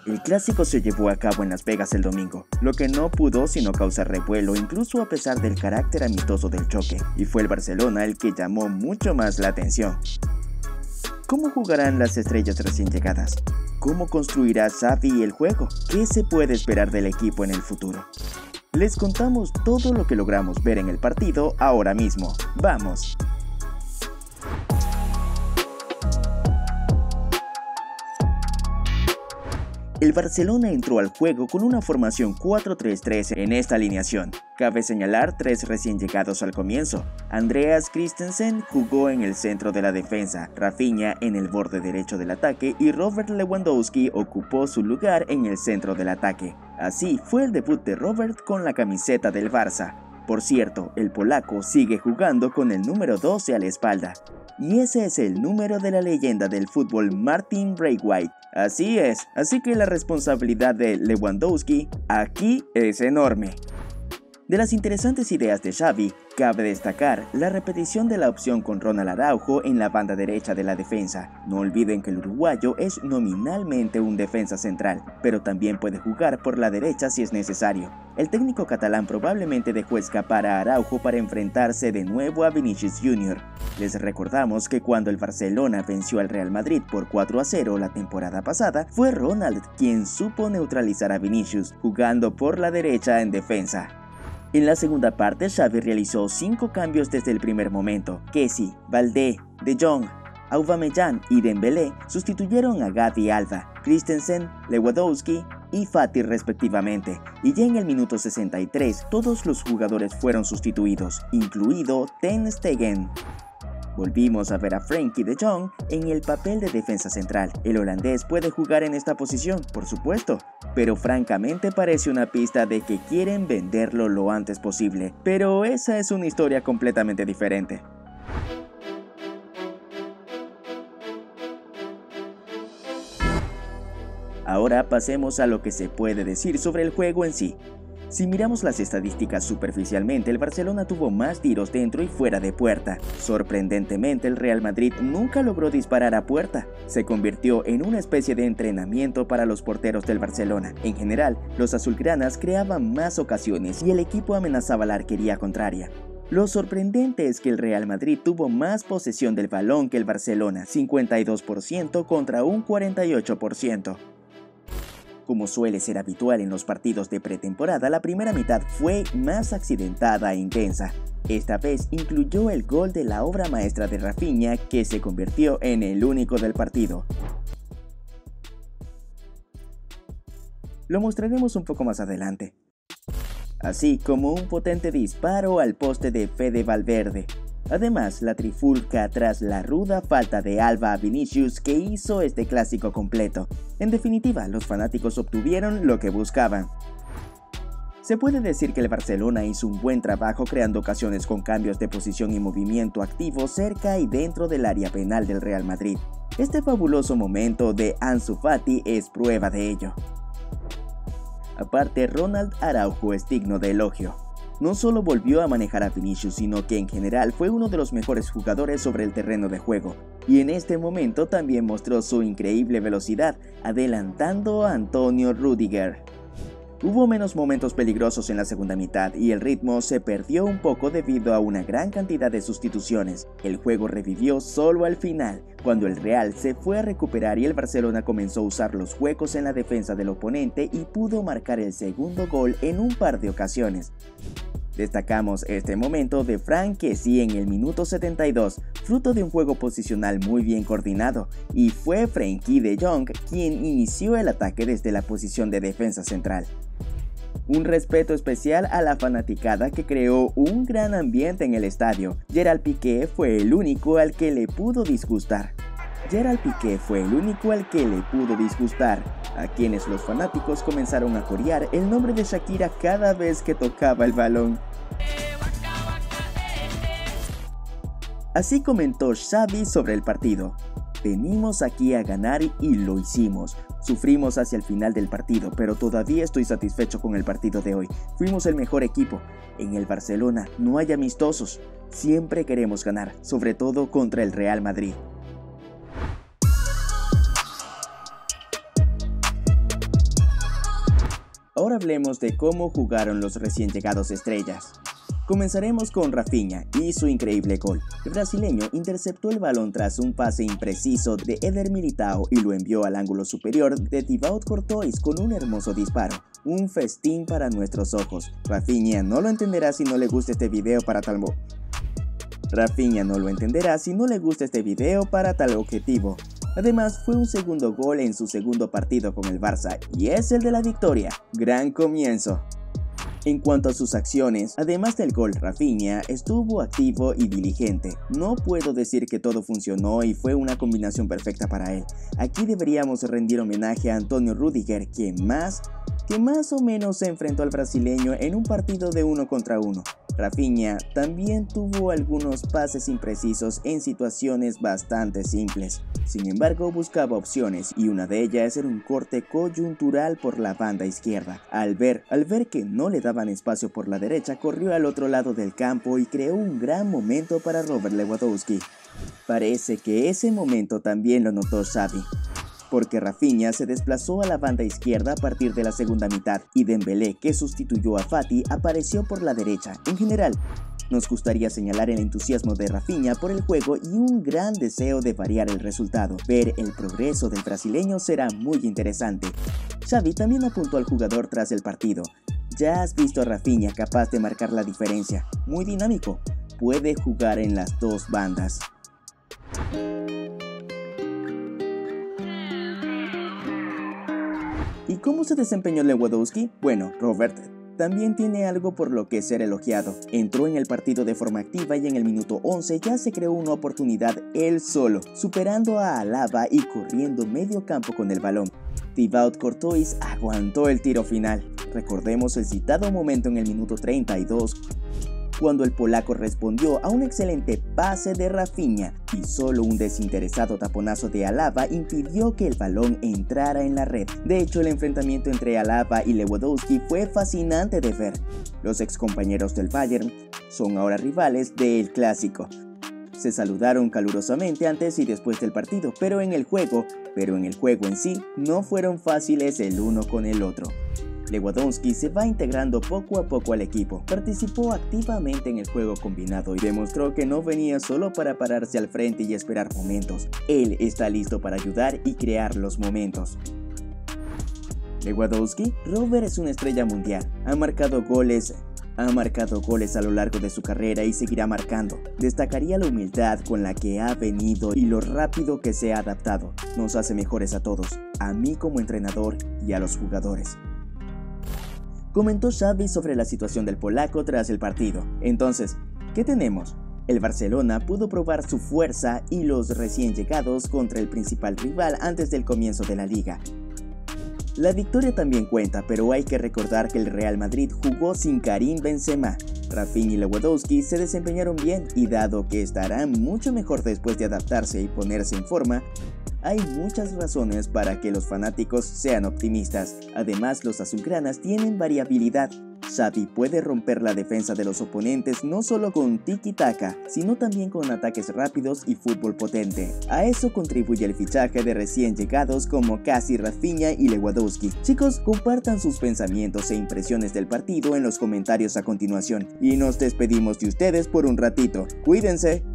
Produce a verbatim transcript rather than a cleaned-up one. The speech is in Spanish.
El clásico se llevó a cabo en Las Vegas el domingo, lo que no pudo sino causar revuelo incluso a pesar del carácter amistoso del choque, y fue el Barcelona el que llamó mucho más la atención. ¿Cómo jugarán las estrellas recién llegadas? ¿Cómo construirá Xavi el juego? ¿Qué se puede esperar del equipo en el futuro? Les contamos todo lo que logramos ver en el partido ahora mismo. ¡Vamos! El Barcelona entró al juego con una formación cuatro tres tres en esta alineación. Cabe señalar tres recién llegados al comienzo. Andreas Christensen jugó en el centro de la defensa, Rafinha en el borde derecho del ataque y Robert Lewandowski ocupó su lugar en el centro del ataque. Así fue el debut de Robert con la camiseta del Barça. Por cierto, el polaco sigue jugando con el número doce a la espalda. Y ese es el número de la leyenda del fútbol Martin Braithwaite. Así es, así que la responsabilidad de Lewandowski aquí es enorme. De las interesantes ideas de Xavi, cabe destacar la repetición de la opción con Ronald Araujo en la banda derecha de la defensa. No olviden que el uruguayo es nominalmente un defensa central, pero también puede jugar por la derecha si es necesario. El técnico catalán probablemente dejó escapar a Araujo para enfrentarse de nuevo a Vinicius junior Les recordamos que cuando el Barcelona venció al Real Madrid por cuatro a cero la temporada pasada, fue Ronald quien supo neutralizar a Vinicius, jugando por la derecha en defensa. En la segunda parte, Xavi realizó cinco cambios desde el primer momento. Kessie, Valdé, De Jong, Aubameyang y Dembélé sustituyeron a Gavi y Alba, Christensen, Lewandowski y Fati respectivamente, y ya en el minuto sesenta y tres todos los jugadores fueron sustituidos, incluido Ter Stegen. Volvimos a ver a Frenkie de Jong en el papel de defensa central. El holandés puede jugar en esta posición, por supuesto, pero francamente parece una pista de que quieren venderlo lo antes posible, pero esa es una historia completamente diferente. Ahora pasemos a lo que se puede decir sobre el juego en sí. Si miramos las estadísticas superficialmente, el Barcelona tuvo más tiros dentro y fuera de puerta. Sorprendentemente, el Real Madrid nunca logró disparar a puerta. Se convirtió en una especie de entrenamiento para los porteros del Barcelona. En general, los azulgranas creaban más ocasiones y el equipo amenazaba la arquería contraria. Lo sorprendente es que el Real Madrid tuvo más posesión del balón que el Barcelona, cincuenta y dos por ciento contra un cuarenta y ocho por ciento. Como suele ser habitual en los partidos de pretemporada, la primera mitad fue más accidentada e intensa. Esta vez incluyó el gol de la obra maestra de Rafinha, que se convirtió en el único del partido. Lo mostraremos un poco más adelante. Así como un potente disparo al poste de Fede Valverde. Además, la trifulca tras la ruda falta de Alba a Vinicius que hizo este clásico completo. En definitiva, los fanáticos obtuvieron lo que buscaban. Se puede decir que el Barcelona hizo un buen trabajo creando ocasiones con cambios de posición y movimiento activo cerca y dentro del área penal del Real Madrid. Este fabuloso momento de Ansu Fati es prueba de ello. Aparte, Ronald Araujo es digno de elogio. No solo volvió a manejar a Vinicius, sino que en general fue uno de los mejores jugadores sobre el terreno de juego, y en este momento también mostró su increíble velocidad, adelantando a Antonio Rüdiger. Hubo menos momentos peligrosos en la segunda mitad y el ritmo se perdió un poco debido a una gran cantidad de sustituciones. El juego revivió solo al final, cuando el Real se fue a recuperar y el Barcelona comenzó a usar los huecos en la defensa del oponente y pudo marcar el segundo gol en un par de ocasiones. Destacamos este momento de Franck Kessie en el minuto setenta y dos, fruto de un juego posicional muy bien coordinado, y fue Frenkie de Jong quien inició el ataque desde la posición de defensa central. Un respeto especial a la fanaticada que creó un gran ambiente en el estadio. Gerard Piqué fue el único al que le pudo disgustar. Gerard Piqué fue el único al que le pudo disgustar, a quienes los fanáticos comenzaron a corear el nombre de Shakira cada vez que tocaba el balón. Así comentó Xavi sobre el partido: venimos aquí a ganar y lo hicimos. Sufrimos hacia el final del partido, pero todavía estoy satisfecho con el partido de hoy. Fuimos el mejor equipo. En el Barcelona no hay amistosos. Siempre queremos ganar, sobre todo contra el Real Madrid. Ahora hablemos de cómo jugaron los recién llegados estrellas. Comenzaremos con Rafinha y su increíble gol. El brasileño interceptó el balón tras un pase impreciso de Éder Militão y lo envió al ángulo superior de Thibaut Courtois con un hermoso disparo. Un festín para nuestros ojos. Rafinha no lo entenderá si no le gusta este video para tal mo... Rafinha no lo entenderá si no le gusta este video para tal objetivo. Además, fue un segundo gol en su segundo partido con el Barça y es el de la victoria. Gran comienzo. En cuanto a sus acciones, además del gol, Rafinha estuvo activo y diligente. No puedo decir que todo funcionó y fue una combinación perfecta para él. Aquí deberíamos rendir homenaje a Antonio Rüdiger, quien más, que más o menos se enfrentó al brasileño en un partido de uno contra uno. Rafinha también tuvo algunos pases imprecisos en situaciones bastante simples. Sin embargo, buscaba opciones y una de ellas era un corte coyuntural por la banda izquierda. Al ver, al ver que no le daban espacio por la derecha, corrió al otro lado del campo y creó un gran momento para Robert Lewandowski. Parece que ese momento también lo notó Xavi, porque Rafinha se desplazó a la banda izquierda a partir de la segunda mitad y Dembélé, que sustituyó a Fati, apareció por la derecha. En general, nos gustaría señalar el entusiasmo de Rafinha por el juego y un gran deseo de variar el resultado. Ver el progreso del brasileño será muy interesante. Xavi también apuntó al jugador tras el partido. Ya has visto a Rafinha capaz de marcar la diferencia, muy dinámico, puede jugar en las dos bandas. ¿Y cómo se desempeñó Lewandowski? Bueno, Robert también tiene algo por lo que ser elogiado. Entró en el partido de forma activa y en el minuto once ya se creó una oportunidad él solo, superando a Alaba y corriendo medio campo con el balón. Thibaut Courtois aguantó el tiro final. Recordemos el citado momento en el minuto treinta y dos, cuando el polaco respondió a un excelente pase de Rafinha y solo un desinteresado taponazo de Alaba impidió que el balón entrara en la red. De hecho, el enfrentamiento entre Alaba y Lewandowski fue fascinante de ver. Los excompañeros del Bayern son ahora rivales del Clásico. Se saludaron calurosamente antes y después del partido, pero en el juego, pero en el juego en sí, no fueron fáciles el uno con el otro. Lewandowski se va integrando poco a poco al equipo, participó activamente en el juego combinado y demostró que no venía solo para pararse al frente y esperar momentos. Él está listo para ayudar y crear los momentos. Lewandowski, Robert es una estrella mundial, ha marcado goles, ha marcado goles a lo largo de su carrera y seguirá marcando. Destacaría la humildad con la que ha venido y lo rápido que se ha adaptado. Nos hace mejores a todos, a mí como entrenador y a los jugadores. Comentó Xavi sobre la situación del polaco tras el partido. Entonces, ¿qué tenemos? El Barcelona pudo probar su fuerza y los recién llegados contra el principal rival antes del comienzo de la liga. La victoria también cuenta, pero hay que recordar que el Real Madrid jugó sin Karim Benzema. Rafinha y Lewandowski se desempeñaron bien y dado que estarán mucho mejor después de adaptarse y ponerse en forma, hay muchas razones para que los fanáticos sean optimistas. Además, los azulgranas tienen variabilidad. Xavi puede romper la defensa de los oponentes no solo con tiki-taka, sino también con ataques rápidos y fútbol potente. A eso contribuye el fichaje de recién llegados como Casi, Rafinha y Lewandowski. Chicos, compartan sus pensamientos e impresiones del partido en los comentarios a continuación. Y nos despedimos de ustedes por un ratito. Cuídense.